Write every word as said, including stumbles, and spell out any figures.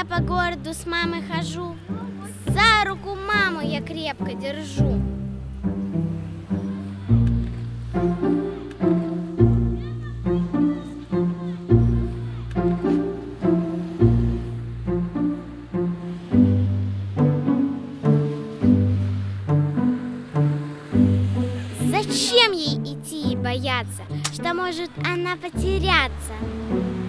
по городу с мамой хожу, за руку маму я крепко держу. Зачем ей идти и бояться, что может она потеряться?